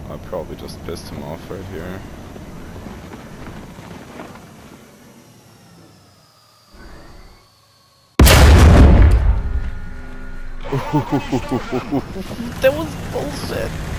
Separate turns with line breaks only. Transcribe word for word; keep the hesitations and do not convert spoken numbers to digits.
I probably just pissed him off right here.
That was bullshit.